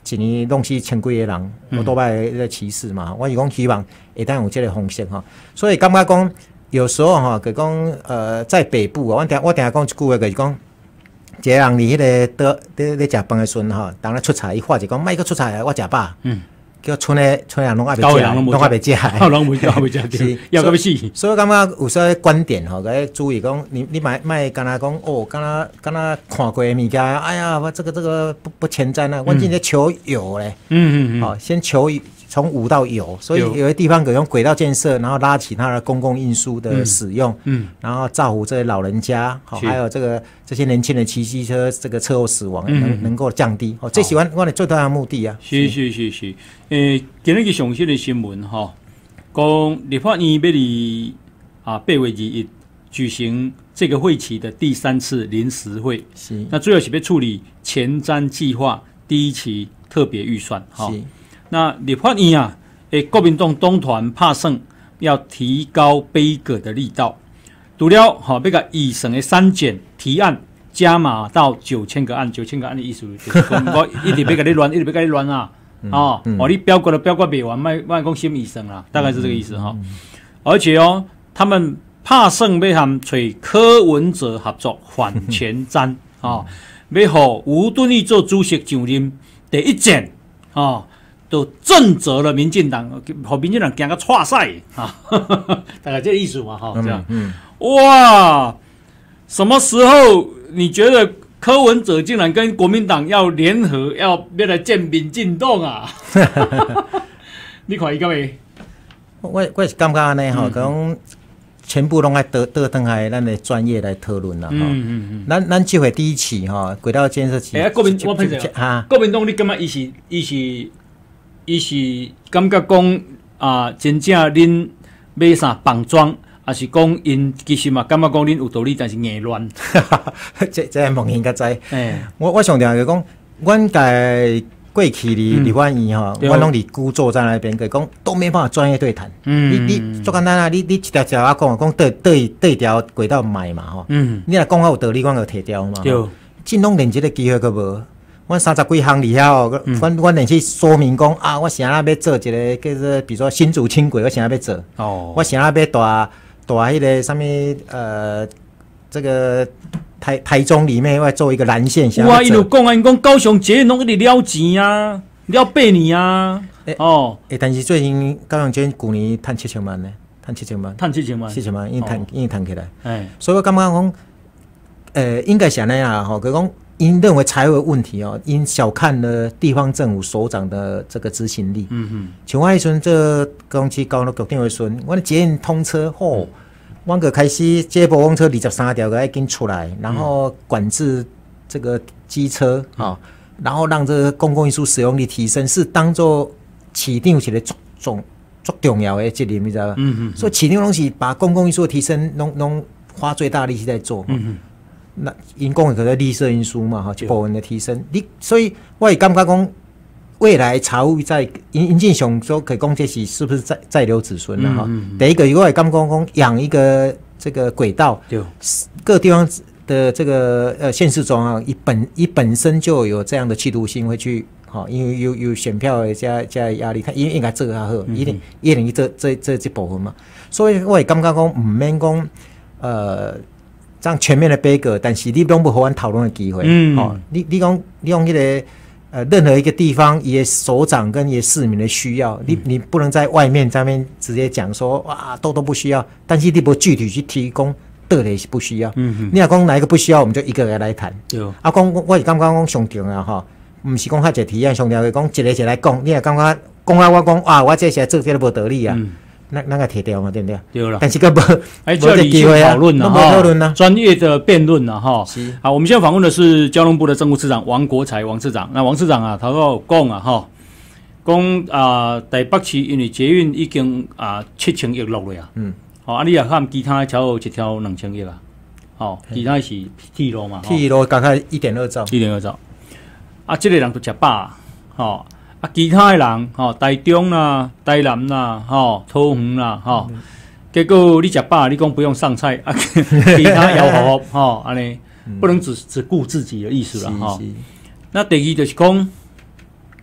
一年弄死千几个人，我多摆在歧视嘛。我是讲希望会当有这个风险哈，所以感觉讲有时候哈，就讲呃在北部啊，我定我定下讲一句话，就是讲。一个人伫迄个倒咧咧食饭诶时阵吼，当咧出菜，伊话就讲，莫个出菜，我食饱。嗯，叫村诶村人拢爱袂食，拢爱袂食， 拢袂袂食，是要到要死。 所以感觉有些观点吼，该注意讲，你你莫莫干那讲哦，干那干那看过诶物件，哎呀，我这个这个不不前瞻啊，我今天求有咧。嗯嗯嗯。好，先求从无到有，所以有些地方可用轨道建设，然后拉起它的公共运输的使用，嗯，嗯然后造福这些老人家，好，还有这个这些年轻人骑机车这个车祸死亡能、嗯、能够降低，哦，这是我我的最大的目的啊。 是是是是，诶，今日个上新的新闻哈，讲立法院要伫啊八月二日举行这个会期的第三次临时会，是，那主要是要处理前瞻计划第一期特别预算，哈。那立法院啊，诶，国民党党团拍算要提高杯葛的力道，除了哈，要甲议审的删减提案加码到九千个案，九千个案的意思就是讲，我一直要甲你乱，一直要甲你乱啊，哦，嗯、哦，你标过了标过未完，卖卖讲先议审啦，大概是这个意思哈。嗯嗯、而且哦，他们拍算要和找柯文哲合作反前瞻啊，要和吴敦义做主席上任第一件啊。都震慑了民进党，和民进党惊个岔赛啊！大概这个意思嘛，哈，这样。嗯嗯、哇，什么时候你觉得柯文哲竟然跟国民党要联合，要要来见民进党啊？你看伊个未？ 我我是感觉安尼吼，讲全部拢爱得得登来咱的专业来讨论啦，哈。嗯嗯嗯。咱咱这回第一期哈，轨道建设期。 哎，国民我拍者哈，国民党你感觉伊是伊是？伊是感觉讲啊，真正恁买啥绑装，还是讲因其实嘛，感觉讲恁有道理，但是硬乱。 这这蒙应该知。欸、我我上条就讲，阮在过去哩立法院吼，阮拢伫孤坐在那边，就讲都没办法专业对谈。嗯，你你做简单啊，你你一条条啊讲，讲对对对条轨道买嘛吼。嗯，你若讲我有道理，我就摕掉嘛。对，真拢连这个机会都无。阮三十几项里遐，阮阮连去说明讲啊，我想要要做一个叫做，比如说新竹轻轨，我想要要做。哦。我想要要大大迄个什么呃，这个台台中里面要做一个蓝线，想要做。 哇，伊就讲啊，因讲高雄捷运拢一直了钱啊，了八年啊。欸、哦。 诶、欸，但是最近高雄捷运去年赚七千万呢，赚七千万。 赚七千万。 七千万，因赚因赚起来。哎。所以我感觉讲，呃，应该是安尼啊，吼，佢讲。因认为财务问题哦，因小看了地方政府首长的这个执行力。嗯嗯，像我迄阵这公司交了局长的时阵，我的捷运通车后，嗯、我个开始接驳公车二十三条个已经出来，然后管制这个机车啊、嗯哦，然后让这个公共运输使用率提升，是当做市长一个重重最重要的责任，你知道吧？嗯嗯，所以市长拢是把公共运输的提升，拢拢花最大力气在做。嗯嗯。那因讲的绿色运输嘛，哈，一部分的提升。你所以我也感觉讲，未来财务在因因进想说，可以讲这是是不是再再留子孙了哈？嗯嗯、第一个，我也感觉讲养一个这个轨道，各地方的这个呃县市中啊，以本以本身就有这样的企图心，会去哈，因为有有选票的加加压力，他应应该做较好，一定一定这这这这部分嘛。所以我也感觉讲，唔免讲呃。这样全面的杯葛，但是你拢不和我讨论的机会。嗯，哦，你你讲你用那个呃任何一个地方，也首长跟也市民的需要，嗯、你你不能在外面上面直接讲说哇都都不需要，但是你不具体去提供，到底是不需要。嗯嗯，你若讲哪一个不需要，我们就一个个来谈。对，啊，讲我是感觉讲上重要哈，唔是讲遐一提案上重要，讲一个一个来讲，你若感觉讲啊我讲啊，我这些做这个无道理啊。嗯那那个铁掉嘛，对不对？对了，但是个不， 还叫理性讨论呢，哈，专业的辩论呢，哈。好，我们现在访问的是交通部的政务次长王国材王次长。那王次长啊，他有讲啊，哈，讲啊，台北市因为捷运已经啊七千亿落了啊，嗯，好，啊，你也看其他超一条两千亿啊，好，其他是铁路嘛， 铁路大概一点二兆， 一点二兆，啊，这个人都吃饱，好。啊，其他的人，吼、哦，台中啦、台南啦，吼、哦，桃园啦，吼、哦，嗯、结果你食饱，你讲不用上菜，啊，其他吆喝，吼，安尼不能只只顾自己的意思啦，吼、哦。那第二就是讲，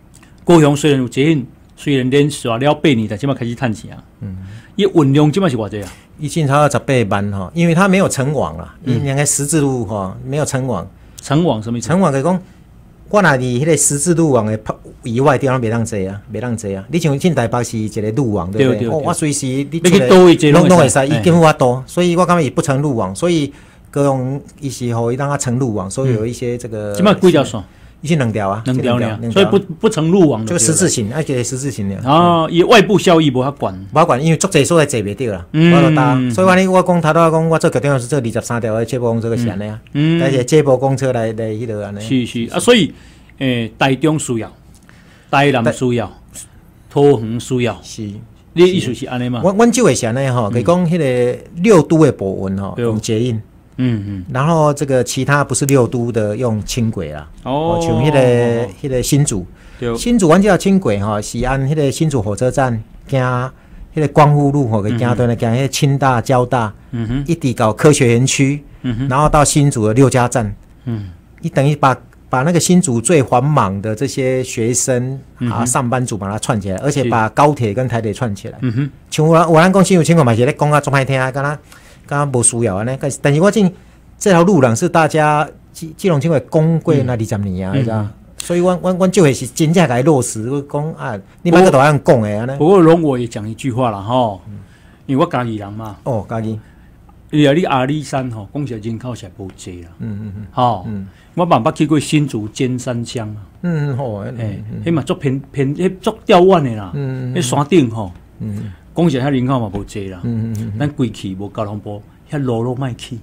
高雄虽然有捷运，虽然连刷了八年，但即马开始趁钱啊。嗯，伊运量即马是偌济啊？ 已经超过十八万哈，因为它没有成网啦，因为个十字路哈没有成网。 成网什么意思？ 成网就是讲，我若伫迄个十字路网的以外地方袂当坐啊，袂当坐啊。你像进台北是一个路网，对不对？哦，我随时你出来拢拢会使，伊根本我多，所以我感觉伊不成路网，所以各种伊是互伊让它成路网，所以有一些这个。 即马几条线？ 已经两条啊， 两条了，所以不不成路网的， 就十字形，而且十字形的。 哦，伊外部效益无遐管， 无遐管，因为足济所在坐袂着啦，我都搭。所以我呢，我讲头头讲，我做决定是做二十三条的接驳公车个是安尼啊，而且接驳公车来来迄落安尼。 是是啊，所以诶，台中需要，台南需要，桃园需要， 是， 你意思是安尼嘛？ 阮阮就会是安尼吼，佮讲迄个六都的部分吼，用捷运。嗯嗯，然后这个其他不是六都的用轻轨啦，哦，像迄、那个迄、那个新竹，新竹阮叫轻轨吼，是按迄个新竹火车站行迄个光复路吼，佮行到呢行迄个清大、交大，嗯哼，一直到科学园区，嗯哼，然后到新竹的六家站，嗯，你等于把把那个新竹最繁忙的这些学生啊、上班族把它串起来，而且把高铁跟台铁串起来，嗯哼，像我我咱讲新竹轻轨嘛是咧讲啊，足歹听啊，敢若。刚刚无需要安尼，但是但是我进这条路廊是大家基基隆轻轨公过那二十年啊，你知道？所以我我我就会是真正来落实，我讲啊，你买个都按讲的安尼。 不过容我也讲一句话啦吼，因为我家己人嘛。 哦，家己。 伊啊，你阿里山吼，讲起来人口实无济啦。嗯嗯嗯。吼，嗯，我慢捌去过新竹尖山乡啊。嗯嗯好诶，迄嘛足偏偏，迄足吊弯的啦。嗯嗯。迄山顶吼。嗯。讲起来，遐人口嘛无济啦，嗯嗯嗯，咱规去无交通部，遐路路卖去，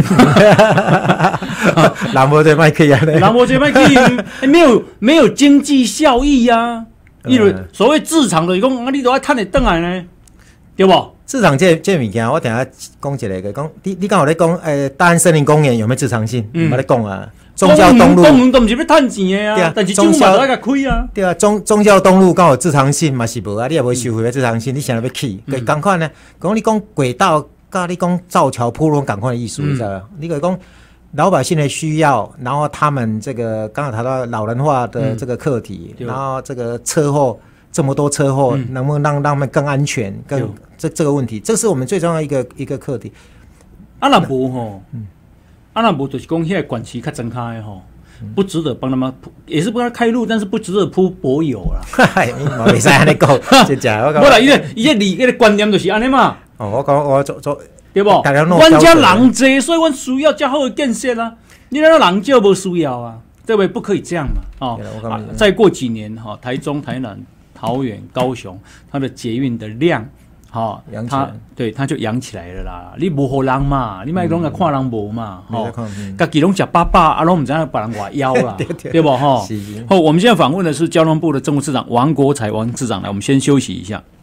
人无在卖去啊， 人无在卖去，没有没有经济效益啊。因为所谓自场的，讲啊，你都要趁得转来呢，对不？ 自场这这物件，我等下讲一个，讲你你刚好在讲，诶，大安森林公园有没有自场性？嗯，我在讲啊。忠孝东路， 公园都不是要赚钱的啊，对啊，但是政府嘛要甲开啊。 对啊，忠忠孝东路刚好自偿性嘛是无啊，你也无收回自偿性，你想要去？对，同款呢。讲你讲轨道，甲你讲造桥铺路，同款的意思，你知道？你可以讲老百姓的需要，然后他们这个刚才谈到老人化的这个课题，然后这个车祸这么多车祸，能不能让让他们更安全？更这这个问题，这是我们最重要一个一个课题。 啊，那无吼。啊，那无就是讲，现在管期较增加的吼，不值得帮他们铺，也是帮他开路，但是不值得铺柏油啦。 嗨，袂使安尼讲，真正我讲。 无啦，伊个伊个理，伊个观念就是安尼嘛。 哦，我讲我做做， 对不？阮遮人济，所以阮需要较好的建设啊。你那人少无需要啊，对不对？不可以这样嘛。哦，啊、再过几年哈、哦，台中、台南、桃园、高雄，它的捷运的量。好、哦，他对他就养起来了啦。你无好人嘛，你莫拢来看人无嘛，吼、嗯，家己拢食饱饱，啊，拢唔知影别人外枵啦，对, 对, 对不吼？好，我们现在访问的是交通部的政务次长王国材王次长，来，我们先休息一下。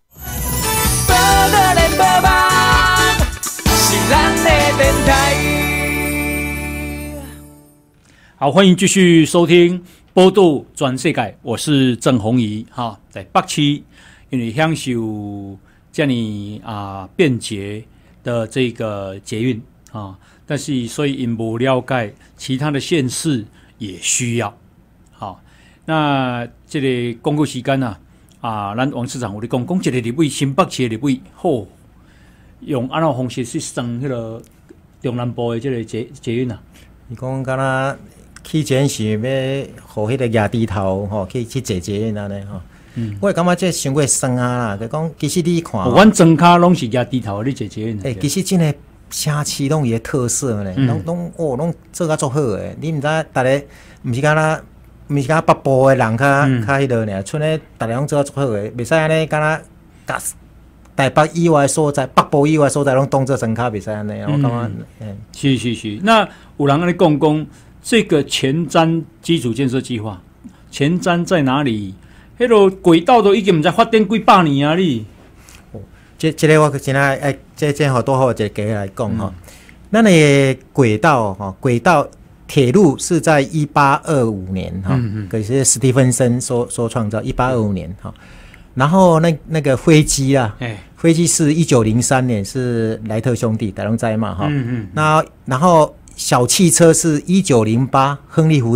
好，欢迎继续收听《报道全世界》，我是郑弘仪，哈，在北区，因为享受。这样啊便捷的这个捷运啊，但是所以因不了解其他的县市也需要。好，那这个广告时间啊，啊，咱王市长有咧讲，讲一个立委新北市的立委，好用安怎方式去算迄个中南部的这个捷捷运啊？ 你讲敢若去前是要互迄个亚低头吼，去去坐捷运安尼吼。嗯，我感觉这伤过酸啊啦！就讲其实你看， 阮庄脚拢是压低头，你坐捷运。 诶、欸，其实真诶城市拢伊诶特色咧，拢拢哦，拢做甲足好诶。你毋知逐个毋是敢若，毋是敢北部诶人较较迄落尔，剩诶逐个拢做甲足好诶，袂使安尼敢若甲台北以外所在、北部以外所在拢当做庄脚，袂使安尼。我感觉， 嗯，是是是。那有人安尼讲讲，这个前瞻基础建设计划，前瞻在哪里？迄个轨道都已经毋知发展几百年啊！你， 哦，这这个我真爱哎，这这好多好一个家来讲哈。咱的轨道哈，轨道铁路是在一八二五年哈，可是史蒂芬森所所创造，一八二五年哈。然后那那个飞机啊，飞机是一九零三年是莱特兄弟台龙灾嘛哈。嗯嗯。那然后小汽车是一九零八亨利福特。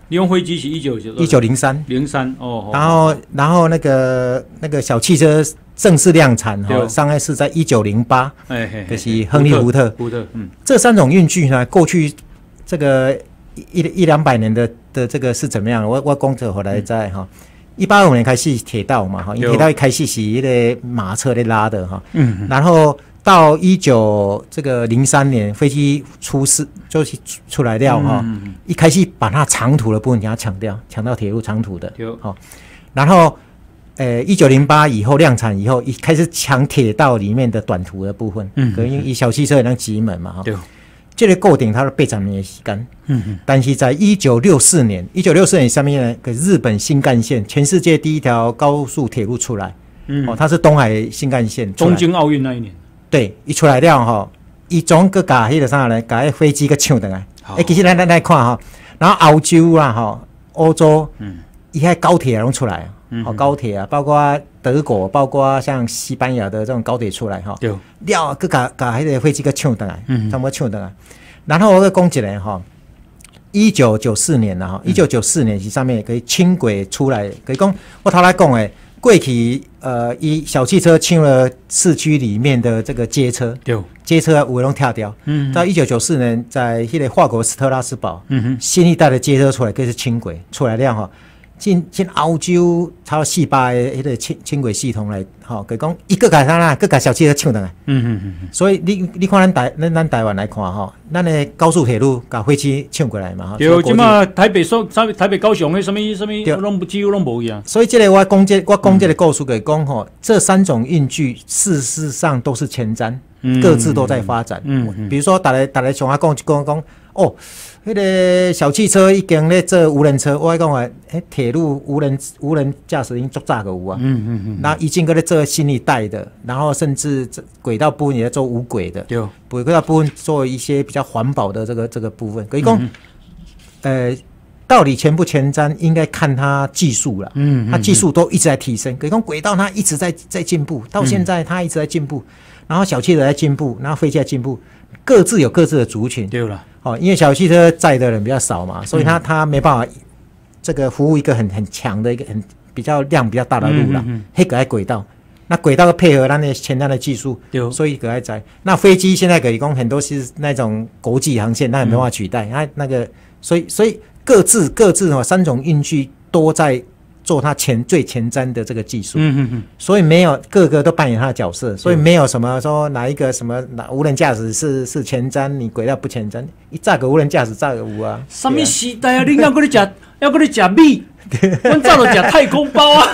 你用飞机是一九一九零三零三哦， 然后然后那个那个小汽车正式量产哈，上海是在一九零八，哎，就是亨利福特， 福特，嗯， 这三种运具呢，过去这个一一两百年的的这个是怎么样？我我讲这后来在哈。一八二五年开始铁道嘛，哈，因为铁道一开始是一个马车在拉的哈，嗯，然后到一九这个零三年飞机出事就是出来了哈，嗯、一开始把它长途的部分给它抢掉，抢到铁路长途的，好，然后呃一九零八以后量产以后，一开始抢铁道里面的短途的部分，嗯，可能以小汽车那几门嘛，哈。这个固定它的八十年的时间，嗯，但是在一九六四年，一九六四年上面呢，个日本新干线，全世界第一条高速铁路出来，嗯，哦，它是东海新干线， 东京奥运那一年， 对，一出来了哈，一总个架迄个啥呢？架飞机个抢倒来，哎，其实咱咱来看哈，然后欧洲啊哈，欧洲，嗯，伊遐高铁拢出来，嗯，好高铁啊，包括德国，包括像西班牙的这种高铁出来哈，对，了个架架迄个飞机个抢倒来，嗯，差不多抢倒来。然后我再讲一个哈，一九九四年了哈，一九九四年是上面可以轻轨出来，可以讲我头来讲诶，过去呃，以小汽车抢了市区里面的这个街车，对，街车有的拢跳掉，嗯，到一九九四年在迄个法国斯特拉斯堡，嗯哼，新一代的街车出来，就是轻轨出来了哈。进进欧洲超四百个迄个轻轻轨系统来，吼，佮讲一个改啥啦，各改小汽车抢倒来。嗯嗯嗯。所以你你看咱台咱咱台湾来看吼，咱的高速铁路甲飞机抢过来嘛。 对，即嘛台北所台北高雄的什么什么，拢几乎拢无一样。 所以这个我讲这我讲这个故事给讲吼，这三种运具事实上都是前瞻，嗯、各自都在发展。嗯嗯。比如说，大家大家像我讲讲讲哦。迄个小汽车已经咧做无人车，我讲话，迄铁路无人无人驾驶已经足早个有啊。嗯嗯嗯。那已经搁咧做新一代的，然后甚至轨道部分也在做无轨的。对。轨道部分做一些比较环保的这个这个部分。可以讲，呃，到底前不前瞻，应该看它技术了。嗯。它技术都一直在提升，可以讲轨道它一直在在进步，到现在它一直在进步，然后小汽车在进步，然后飞机在进步，各自有各自的族群。 对了。 哦，因为小汽车载的人比较少嘛，所以它它没办法这个服务一个很很强的一个很比较量比较大的路啦，黑个爱轨道，那轨道配合它那前端的技术，所以个爱载。那飞机现在可以讲很多是那种国际航线，那也没办法取代。那那个，所以所以各自各自哦三种运具都在做它前最前瞻的这个技术，嗯嗯嗯，所以没有个个都扮演它的角色，所以没有什么说哪一个什么哪无人驾驶是是前瞻，你轨道不前瞻，一炸个无人驾驶炸个有啊。 什么时代啊？你要搁你食要搁你食米，阮早就食太空包啊！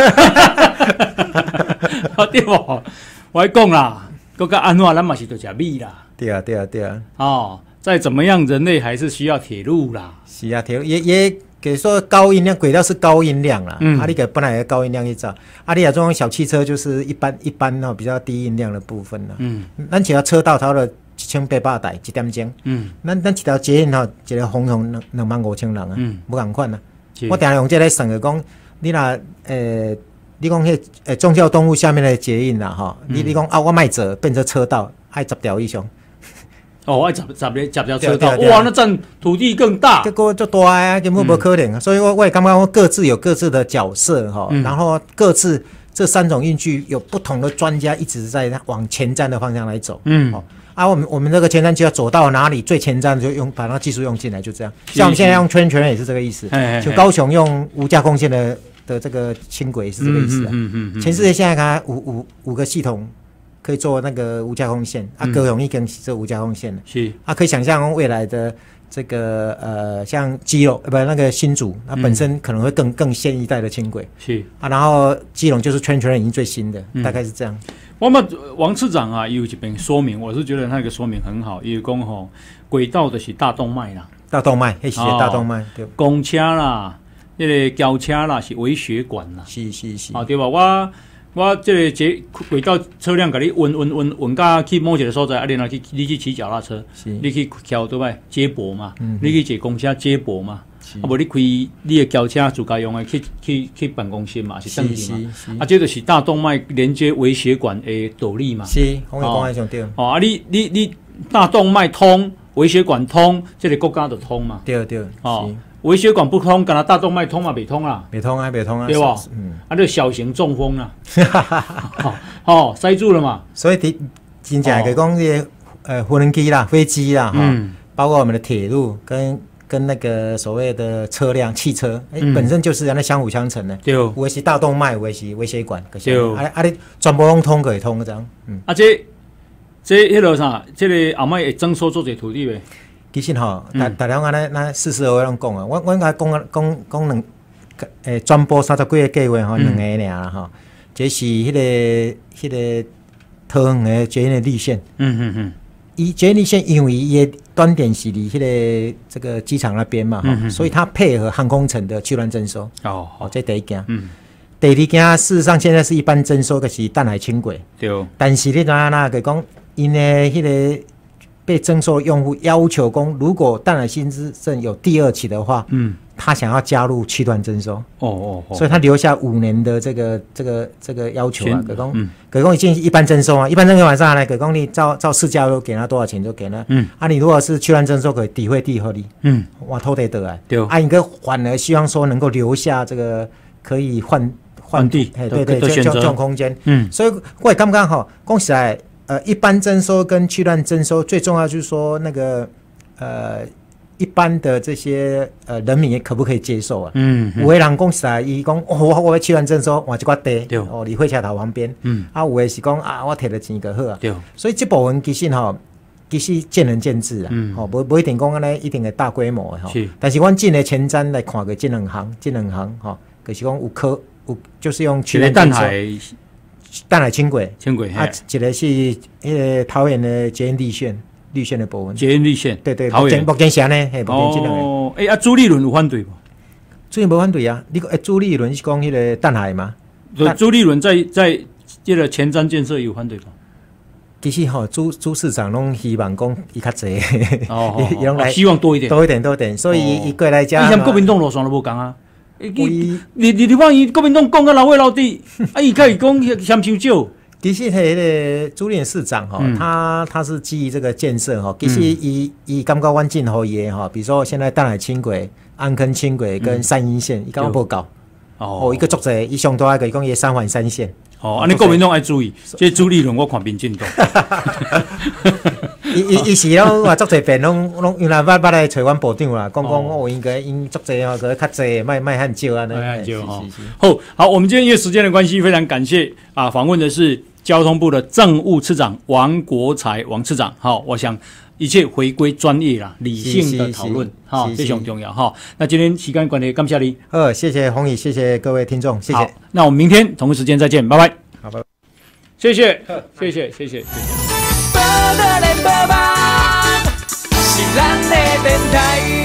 对不？我讲啦，搁个安怎咱嘛是就食米啦。 对啊对啊对啊。 哦，再怎么样，人类还是需要铁路啦。 是啊，铁路也也。给说高音量轨道是高音量啦，嗯，啊，你给本来的高音量去找，啊，你啊这种小汽车就是一般一般哦比较低音量的部分啦，嗯，咱一条车道差不多一千八百台一点钟，嗯，咱咱一条捷运吼一个红红两两万五千人啊，嗯，不共款啦，我定用这来算个讲，你若呃，你讲迄呃宗教动物下面的捷运啦吼，你你讲啊我卖走变成车道，爱十条以上。 哦，爱十十个十条车道，哇，那占土地更大， 结果就大啊，根本不可能。嗯、所以我我也刚刚各自有各自的角色哈，嗯、然后各自这三种运具有不同的专家一直在往前瞻的方向来走。嗯，哦，啊，我们我们这个前瞻就要走到哪里最前瞻就用把那技术用进来，就这样。像我们现在用圈圈也是这个意思，就高雄用无架空线的的这个轻轨是这个意思、啊。嗯嗯嗯。全世界现在看五五五个系统。可以做那个无架空线，啊，高雄已经是做无架空线了，是啊，可以想象未来的这个呃，像基隆呃不那个新竹，它本身可能会更更新一代的轻轨，是啊，然后基隆就是圈圈已经最新的，嗯、大概是这样。 我们王次长啊，有一篇说明，我是觉得那个说明很好，因为讲吼轨道的是大动脉啦， 大动脉，那是大动脉，对， 公车啦，那个轿车啦是微血管啦， 是是是， 啊对吧？我。我这个捷轨道车辆，给你运运运运到去某一个所在，啊，然后去你去骑脚踏车，你去桥对吧？接驳嘛，嗯、你去坐公车接驳嘛，啊，无你开你的轿车自家用的去去去办公室嘛，是等于嘛，啊，这就是大动脉连接微血管的道理嘛。 是，我讲的上对。 哦，啊，你你你大动脉通，微血管通，这个国家就通嘛。 对对。 哦。 微血管不通，敢若大动脉通嘛，袂通啦， 袂通啊，袂通啊， 对吧？嗯，啊，这小型中风啦，哦，塞住了嘛。 所以的真正来讲，这些呃，无人机啦、飞机啦，哈、嗯，包括我们的铁路跟跟那个所谓的车辆、汽车，哎、嗯，本身就是安尼相辅相成的。对，有的是大动脉，有的是微血管，对，啊啊，你全部拢通可以通这样。嗯， 啊，这这迄落啥，这个后摆会增收做者土地呗。 其实吼，大大家安尼那四十二拢讲啊，我我甲讲讲讲两，诶，转播三十几个计划吼，两个尔啦吼，这是迄、那个迄、那个桃园的捷运的绿线。嗯嗯嗯。伊捷运绿线因为伊的端点是离迄个这个机场那边嘛，嗯嗯，所以它配合航空城的区段征收。哦，哦，这第一件。嗯。第二件事实上现在是一般征收的是淡海轻轨。对。但是你知影啦，就讲因的迄个。被征收的用户要求公，如果淡海新之镇有第二期的话，嗯，他想要加入区段征收，哦哦哦，所以他留下五年的这个这个这个要求啊。葛公，嗯，葛公已经一般征收啊，一般征收完上来，葛公你照照市价又给他多少钱就给了，嗯，啊，你如果是区段征收，可以抵会地合理，嗯，哇，偷得得啊，对，啊，应该反而希望说能够留下这个可以换换地，哎，对对，这这种空间，嗯，所以我也刚刚好，恭喜来。呃，一般征收跟区段征收最重要就是说，那个呃，一般的这些呃人民也可不可以接受啊？嗯，有的人讲实在，伊讲哦，我我要区段征收，换一寡地，哦，离火车头旁边，嗯，啊，有的是讲啊，我摕了钱就好啊，对，所以这部分其实吼，其实见仁见智啊，嗯，哦，不不一定讲安尼一定的大规模哈，是，但是阮进的前瞻来看个这两行，这两行哈，就是讲有可有就是用区段征收。淡海轻轨，轻轨啊，一个是迄个桃园的捷运绿线，绿线的部分。捷运绿线，对对，桃园目前是安尼，嘿，目前这两个。哦， 诶、欸、啊，朱立伦有反对无？ 朱立伦无反对啊，你讲诶，朱立伦是讲迄个淡海吗？ 朱立伦在在这个前瞻建设有反对吗？ 其实吼、喔，朱朱市长拢希望讲伊较济， 哦，伊拢来希望多一点， 多一点，多一点，所以伊过来讲， 以前国民党路线都无讲啊。你你你你看伊国民党讲到老尾老底，啊，伊开始讲嫌伤少。 其实迄个朱立伦市长哈、嗯，他他是基于这个建设哈，其实伊伊感觉阮进后伊哈，比如说现在淡海轻轨、安坑轻轨跟三阴线，伊感觉无够。哦，一个作者伊上大个讲伊三环三线。哦，安尼国民党爱注意，这朱立伦我看民进党。伊伊伊是拢话足侪遍，拢拢原来捌捌来找阮部长啦，讲讲我应该因足侪哦，个较侪，卖卖很少啊，卖很少哈。 好，好，我们今天因为时间的关系，非常感谢啊，访问的是交通部的政务次长王国材王次长。好，我想一切回归专业啦，理性的讨论，哈，非常重要哈。那今天时间关系，感谢你。 呃，谢谢弘毅，谢谢各位听众，谢谢。 那我们明天同一时间再见，拜拜。好，拜拜。谢谢，谢谢，谢谢，谢谢。报道联播网是咱的电台。